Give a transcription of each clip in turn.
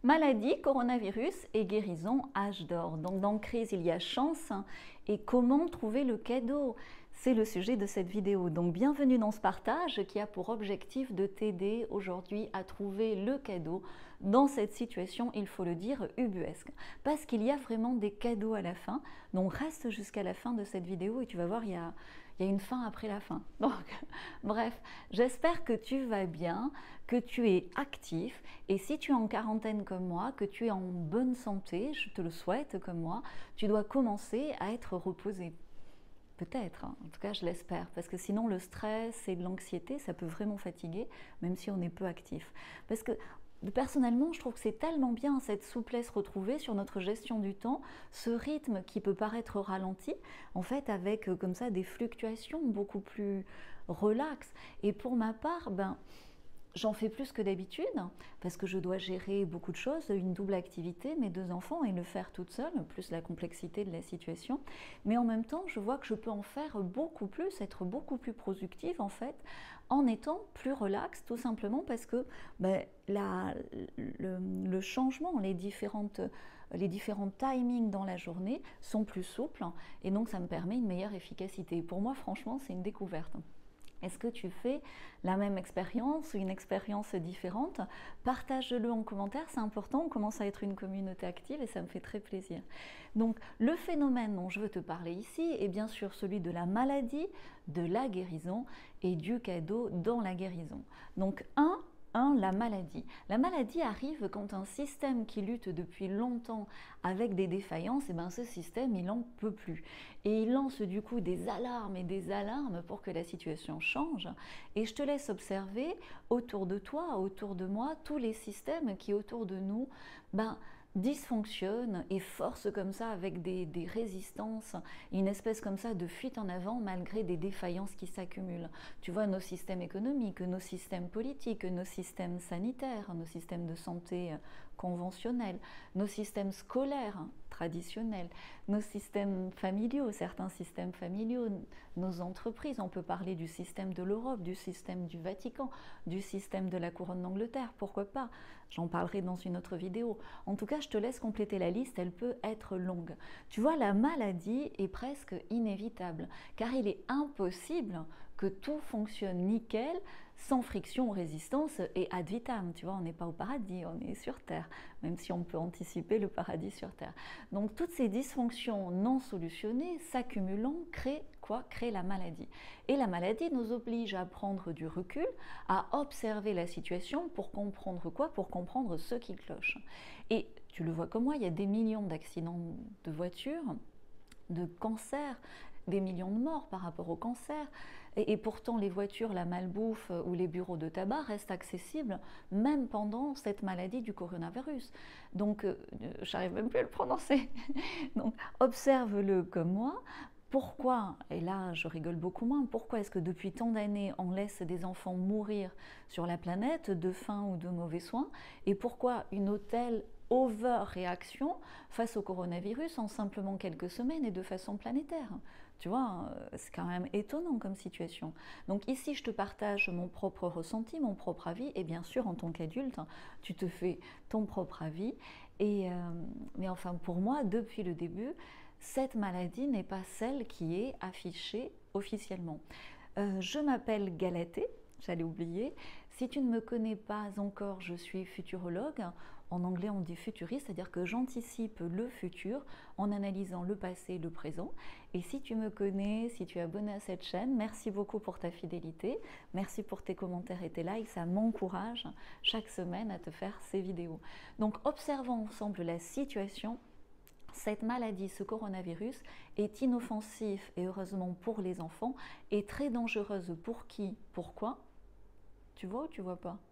Maladie, coronavirus et guérison, âge d'or. Donc dans crise, il y a chance. Et comment trouver le cadeau? C'est le sujet de cette vidéo. Donc bienvenue dans ce partage qui a pour objectif de t'aider aujourd'hui à trouver le cadeau dans cette situation, il faut le dire, ubuesque. Parce qu'il y a vraiment des cadeaux à la fin. Donc reste jusqu'à la fin de cette vidéo et tu vas voir, il y a une fin après la fin. Donc, bref, j'espère que tu vas bien, que tu es actif. Et si tu es en quarantaine comme moi, que tu es en bonne santé, je te le souhaite comme moi, tu dois commencer à être reposé. Peut-être, hein. En tout cas je l'espère, parce que sinon le stress et l'anxiété, ça peut vraiment fatiguer, même si on est peu actif. Parce que personnellement, je trouve que c'est tellement bien cette souplesse retrouvée sur notre gestion du temps, ce rythme qui peut paraître ralenti, en fait avec comme ça des fluctuations beaucoup plus relaxes. Et pour ma part, j'en fais plus que d'habitude parce que je dois gérer beaucoup de choses, une double activité, mes 2 enfants et le faire toute seule, plus la complexité de la situation. Mais en même temps, je vois que je peux en faire beaucoup plus, être beaucoup plus productive en fait, en étant plus relax, tout simplement parce que le changement, les différents timings dans la journée sont plus souples et donc ça me permet une meilleure efficacité. Pour moi, franchement, c'est une découverte. Est-ce que tu fais la même expérience ou une expérience différente? Partage-le en commentaire, c'est important, on commence à être une communauté active et ça me fait très plaisir. Donc le phénomène dont je veux te parler ici est bien sûr celui de la maladie, de la guérison et du cadeau dans la guérison. Donc la maladie. La maladie arrive quand un système qui lutte depuis longtemps avec des défaillances, et ce système, il n'en peut plus. Et il lance du coup des alarmes et des alarmes pour que la situation change. Et je te laisse observer autour de toi, autour de moi, tous les systèmes qui autour de nous dysfonctionnent et forcent comme ça avec des résistances, une espèce comme ça de fuite en avant malgré des défaillances qui s'accumulent. Tu vois, nos systèmes économiques, nos systèmes politiques, nos systèmes sanitaires, nos systèmes de santé conventionnels, nos systèmes scolaires traditionnels, nos systèmes familiaux, certains systèmes familiaux, nos entreprises. On peut parler du système de l'Europe, du système du Vatican, du système de la couronne d'Angleterre, pourquoi pas? J'en parlerai dans une autre vidéo. En tout cas, je te laisse compléter la liste, elle peut être longue. Tu vois, la maladie est presque inévitable, car il est impossible que tout fonctionne nickel, sans friction ou résistance et ad vitam. Tu vois, on n'est pas au paradis, on est sur Terre, même si on peut anticiper le paradis sur Terre. Donc toutes ces dysfonctions non solutionnées, s'accumulant, créent quoi? Créent la maladie. Et la maladie nous oblige à prendre du recul, à observer la situation pour comprendre quoi? Pour comprendre ce qui cloche. Et tu le vois comme moi, il y a des millions d'accidents de voiture, de cancers, des millions de morts par rapport au cancer. Et pourtant, les voitures, la malbouffe ou les bureaux de tabac restent accessibles même pendant cette maladie du coronavirus. Donc, j'arrive même plus à le prononcer. Donc, observe-le comme moi. Pourquoi, et là je rigole beaucoup moins, pourquoi est-ce que depuis tant d'années on laisse des enfants mourir sur la planète de faim ou de mauvais soins? Et pourquoi une telle over-réaction face au coronavirus en simplement quelques semaines et de façon planétaire? Tu vois, c'est quand même étonnant comme situation. Donc ici, je te partage mon propre ressenti, mon propre avis, et bien sûr, en tant qu'adulte, tu te fais ton propre avis. Mais enfin, pour moi, depuis le début, cette maladie n'est pas celle qui est affichée officiellement. Je m'appelle Galatée, j'allais oublier. Si tu ne me connais pas encore, je suis futurologue. En anglais, on dit futuriste, c'est-à-dire que j'anticipe le futur en analysant le passé et le présent. Et si tu me connais, si tu es abonné à cette chaîne, merci beaucoup pour ta fidélité. Merci pour tes commentaires et tes likes. Ça m'encourage chaque semaine à te faire ces vidéos. Donc, observons ensemble la situation. Cette maladie, ce coronavirus, est inoffensif et heureusement pour les enfants et très dangereuse pour qui? Pourquoi? Tu vois ou tu vois pas?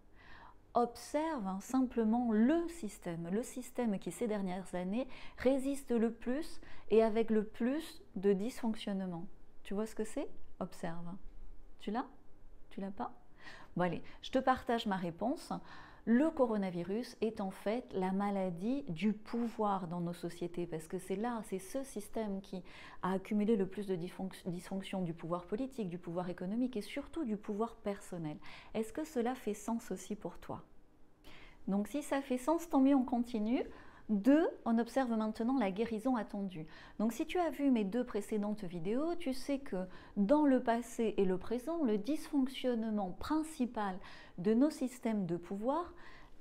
Observe simplement le système qui ces dernières années résiste le plus et avec le plus de dysfonctionnement. Tu vois ce que c'est? Observe. Tu l'as? Tu l'as pas? Bon allez, je te partage ma réponse. Le coronavirus est en fait la maladie du pouvoir dans nos sociétés, parce que c'est ce système qui a accumulé le plus de dysfonction du pouvoir politique, du pouvoir économique et surtout du pouvoir personnel. Est-ce que cela fait sens aussi pour toi? Donc si ça fait sens, tant mieux, on continue. 2, on observe maintenant la guérison attendue. Donc si tu as vu mes 2 précédentes vidéos, tu sais que dans le passé et le présent, le dysfonctionnement principal de nos systèmes de pouvoir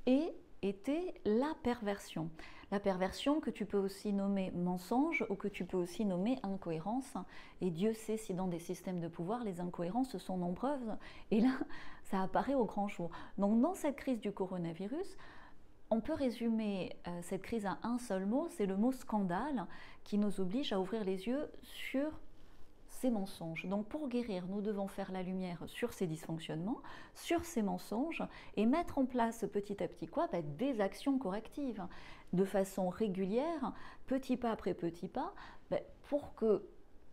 était la perversion. La perversion que tu peux aussi nommer mensonge ou que tu peux aussi nommer incohérence. Et Dieu sait si dans des systèmes de pouvoir, les incohérences sont nombreuses. Et là, ça apparaît au grand jour. Donc dans cette crise du coronavirus, on peut résumer cette crise à un seul mot, c'est le mot scandale qui nous oblige à ouvrir les yeux sur ces mensonges. Donc pour guérir, nous devons faire la lumière sur ces dysfonctionnements, sur ces mensonges et mettre en place petit à petit quoi? Des actions correctives de façon régulière, petit pas après petit pas, pour que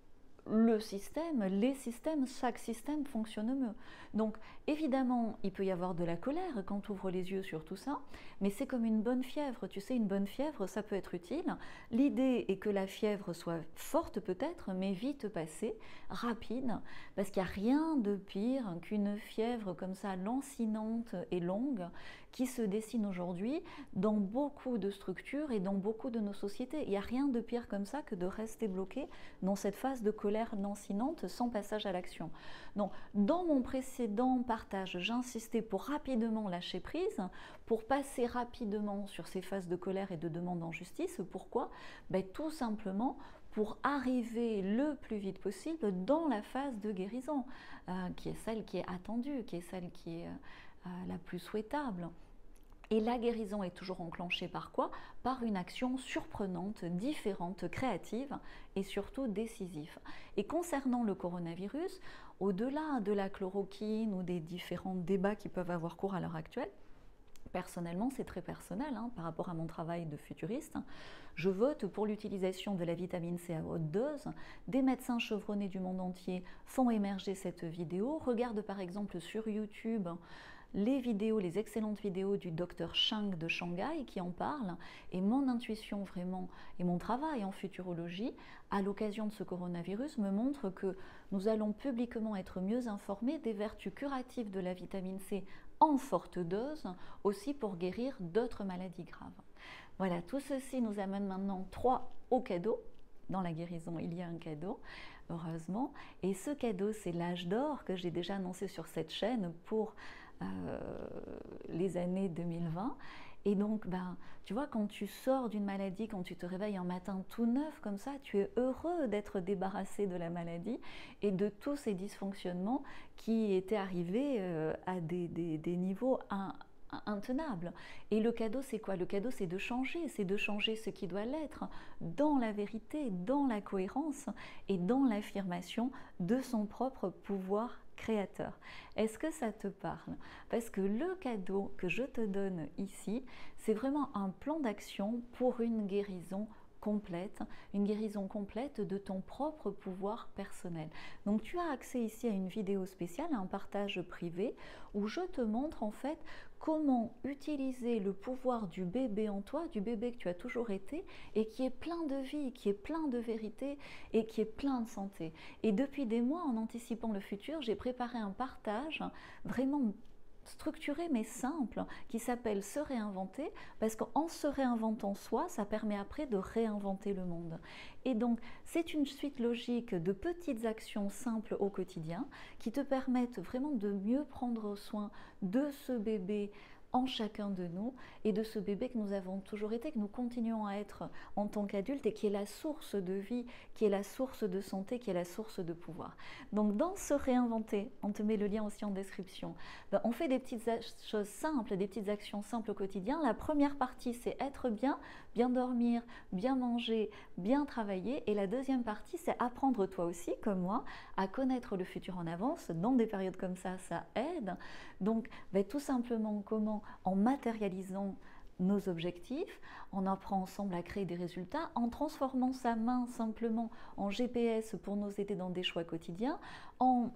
le système, les systèmes, chaque système fonctionne mieux. Donc évidemment, il peut y avoir de la colère quand tu ouvres les yeux sur tout ça, mais c'est comme une bonne fièvre. Tu sais, une bonne fièvre, ça peut être utile. L'idée est que la fièvre soit forte peut-être, mais vite passée, rapide, parce qu'il n'y a rien de pire qu'une fièvre comme ça, lancinante et longue, qui se dessine aujourd'hui dans beaucoup de structures et dans beaucoup de nos sociétés. Il n'y a rien de pire comme ça que de rester bloqué dans cette phase de colère lancinante sans passage à l'action. Donc, dans mon précédent partage, j'insistais pour rapidement lâcher prise, pour passer rapidement sur ces phases de colère et de demande en justice. Pourquoi? Tout simplement pour arriver le plus vite possible dans la phase de guérison, qui est celle qui est attendue, qui est celle qui est la plus souhaitable. Et la guérison est toujours enclenchée par quoi? Par une action surprenante, différente, créative et surtout décisive. Et concernant le coronavirus, au-delà de la chloroquine ou des différents débats qui peuvent avoir cours à l'heure actuelle, personnellement, c'est très personnel par rapport à mon travail de futuriste. Je vote pour l'utilisation de la vitamine C à haute dose. Des médecins chevronnés du monde entier font émerger cette vidéo. Regarde par exemple sur YouTube les vidéos, les excellentes vidéos du docteur Chang de Shanghai qui en parle, et mon intuition vraiment et mon travail en futurologie à l'occasion de ce coronavirus me montre que nous allons publiquement être mieux informés des vertus curatives de la vitamine C en forte dose, aussi pour guérir d'autres maladies graves. Voilà, tout ceci nous amène maintenant 3 au cadeau. Dans la guérison, il y a un cadeau, heureusement, et ce cadeau, c'est l'âge d'or que j'ai déjà annoncé sur cette chaîne pour les années 2020. Et donc, tu vois, quand tu sors d'une maladie, quand tu te réveilles un matin tout neuf comme ça, tu es heureux d'être débarrassé de la maladie et de tous ces dysfonctionnements qui étaient arrivés à des niveaux intenable. Et le cadeau, c'est quoi? Le cadeau, c'est de changer ce qui doit l'être dans la vérité, dans la cohérence et dans l'affirmation de son propre pouvoir créateur. Est-ce que ça te parle? Parce que le cadeau que je te donne ici, c'est vraiment un plan d'action pour une guérison complète, une guérison complète de ton propre pouvoir personnel. Donc tu as accès ici à une vidéo spéciale, à un partage privé, où je te montre en fait comment utiliser le pouvoir du bébé en toi, du bébé que tu as toujours été, et qui est plein de vie, qui est plein de vérité, et qui est plein de santé. Et depuis des mois, en anticipant le futur, j'ai préparé un partage vraiment structuré mais simple qui s'appelle se réinventer, parce qu'en se réinventant soi, ça permet après de réinventer le monde. Et donc c'est une suite logique de petites actions simples au quotidien qui te permettent vraiment de mieux prendre soin de ce bébé en chacun de nous et de ce bébé que nous avons toujours été, que nous continuons à être en tant qu'adultes et qui est la source de vie, qui est la source de santé, qui est la source de pouvoir. Donc dans se réinventer, on te met le lien aussi en description, on fait des petites choses simples, des petites actions simples au quotidien. La première partie, c'est être bien, bien dormir, bien manger, bien travailler. Et la deuxième partie, c'est apprendre toi aussi, comme moi, à connaître le futur en avance. Dans des périodes comme ça aide. Donc tout simplement comment, en matérialisant nos objectifs, on apprend ensemble à créer des résultats, en transformant sa main simplement en GPS pour nous aider dans des choix quotidiens, en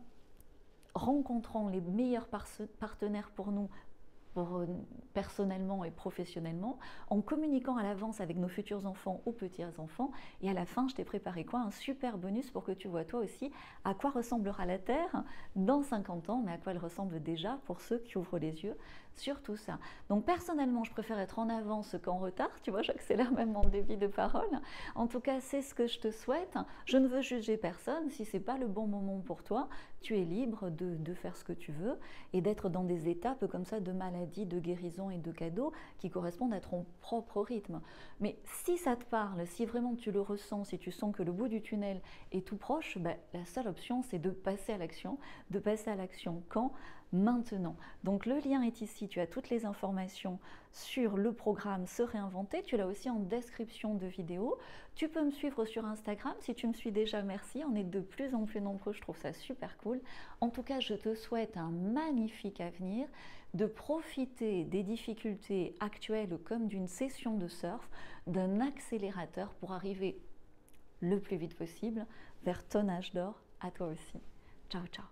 rencontrant les meilleurs partenaires pour nous, personnellement et professionnellement, en communiquant à l'avance avec nos futurs enfants ou petits-enfants. Et à la fin, je t'ai préparé quoi? Un super bonus pour que tu vois toi aussi à quoi ressemblera la Terre dans 50 ans, mais à quoi elle ressemble déjà pour ceux qui ouvrent les yeux surtout ça. Donc personnellement, je préfère être en avance qu'en retard, tu vois, j'accélère même mon débit de parole. En tout cas, c'est ce que je te souhaite. Je ne veux juger personne. Si c'est pas le bon moment pour toi, tu es libre de faire ce que tu veux et d'être dans des étapes comme ça de maladie, de guérison et de cadeaux qui correspondent à ton propre rythme. Mais si ça te parle, si vraiment tu le ressens, si tu sens que le bout du tunnel est tout proche, ben, la seule option c'est de passer à l'action. De passer à l'action quand? Maintenant. Donc le lien est ici, tu as toutes les informations sur le programme Se Réinventer, tu l'as aussi en description de vidéo. Tu peux me suivre sur Instagram, si tu me suis déjà, merci, on est de plus en plus nombreux, je trouve ça super cool. En tout cas, je te souhaite un magnifique avenir, de profiter des difficultés actuelles comme d'une session de surf, d'un accélérateur pour arriver le plus vite possible vers ton âge d'or à toi aussi. Ciao, ciao.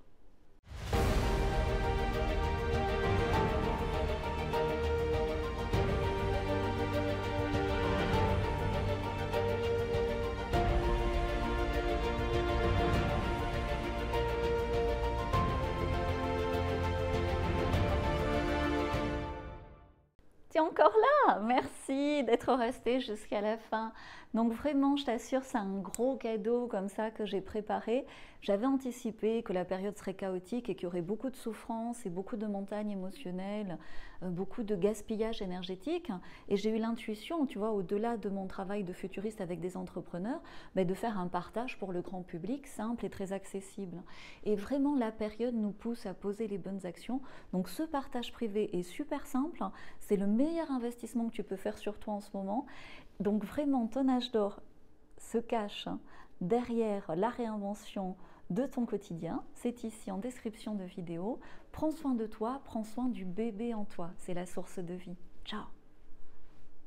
Tu es encore là, merci d'être resté jusqu'à la fin. Donc vraiment, je t'assure, c'est un gros cadeau comme ça que j'ai préparé. J'avais anticipé que la période serait chaotique et qu'il y aurait beaucoup de souffrance et beaucoup de montagnes émotionnelles, beaucoup de gaspillage énergétique. Et j'ai eu l'intuition, tu vois, au-delà de mon travail de futuriste avec des entrepreneurs, de faire un partage pour le grand public simple et très accessible. Et vraiment, la période nous pousse à poser les bonnes actions. Donc ce partage privé est super simple, c'est le meilleur investissement que tu peux faire sur toi en ce moment. Donc vraiment, ton âge d'or se cache derrière la réinvention de ton quotidien. C'est ici en description de vidéo. Prends soin de toi, prends soin du bébé en toi. C'est la source de vie. Ciao!